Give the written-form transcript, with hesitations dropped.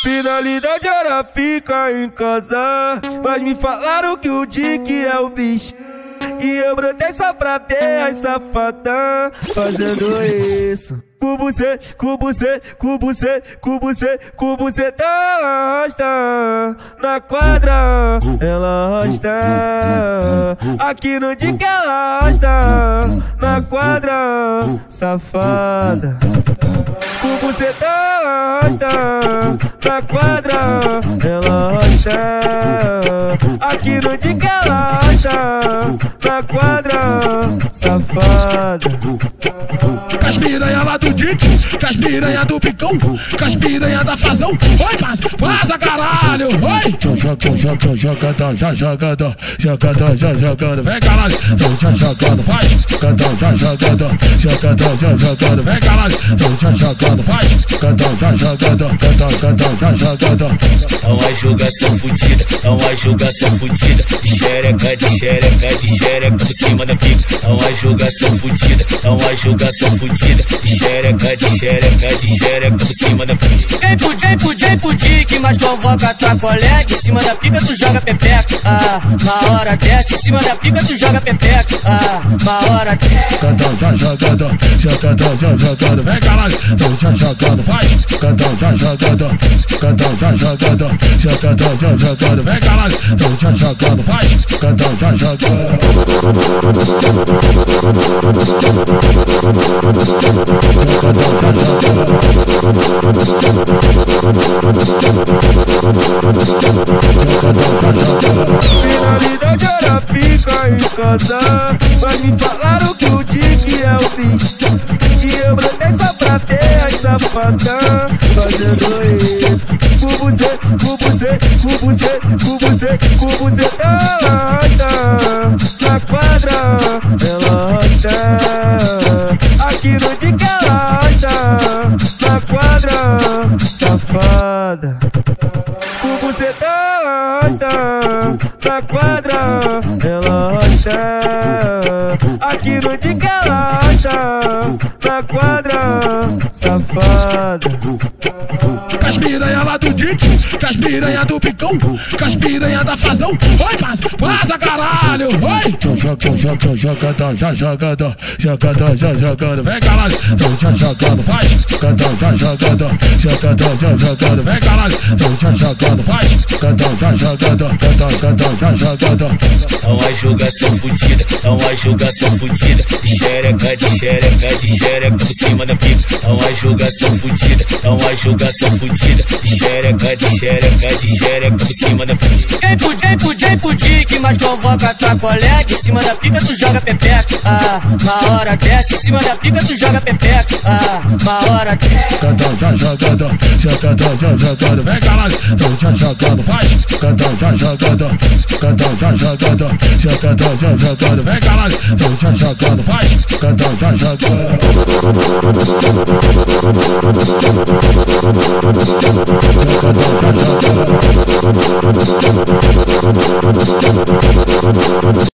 Finalidade era ficar em casa, mas me falaram que o Dick é o bicho. E eu brotei só pra ter as safadã fazendo isso. Com você, com você, com você, com você, com você tá arrasta. Na quadra ela arrasta. Aqui no Dick ela arrasta. Na quadra, safada. Com você tá arrasta. Na quadra ela arrasta. Aqui no Dick ela arrasta. Na quadra, safada. Cas piranha lá do Dick, cas piranha do Picão, cas piranha da Fazão. Oi, vaza caralho, oi. Já jogando, vem caralho, já jogando, vai. Já jogando, vem caralho, já jogando, vai. Já jogando. É uma jogação fudida, é uma jogação fudida. De xereca, de xereca, de xereca por cima da pica. É uma jogação fudida, é uma jogação fudida. De xereca, de xereca, de xereca por cima da pica. Vem pro Dick, mas convoca tua colega. Em cima da pica tu joga pepeca. Na hora desce, em cima da pica tu joga pepeca. Na hora desce. Já jogando, vem caralho, já jogando, vai. Já jogando, vem caralho, já jogando, vai. Já jogando. Finalidade era ficar em casa, mas me falaram que o Dick é o bicho. E eu brotei só pra ter as safadã fazendo isso. Com você, com você, com você, com você, com você tá arrasta. Na quadra ela arrasta. Aqui no Dick ela arrasta. Na quadra, safada. Com você tá arrasta. Na quadra ela arrasta. Aqui no Dick ela arrasta. Na quadra, safada. Cas piranha lá do Dick, cas piranha do Picão, cas piranha da Fazão. Oi, vaza caralho, oi. Já jogando, vem caralho, já jogando, vai. Já jogando, vem caralho, já jogando, vai. Já jogando. É uma jogação fudida, é uma jogação fudida. De xereca, de xereca, de xereca por cima da pica. É uma jogação fudida, é uma jogação fudida. De xereca, de xereca, de xereca por cima da pica. Vem pro Dick, mas convoca tua colega. Em cima da pica tu joga pepeca. Na hora desce, em cima da pica tu joga pepeca. Na hora desce. Já jogando, vem caralho, já jogando, vai. Já jogando, vem caralho, já jogando, vai. Já jogando.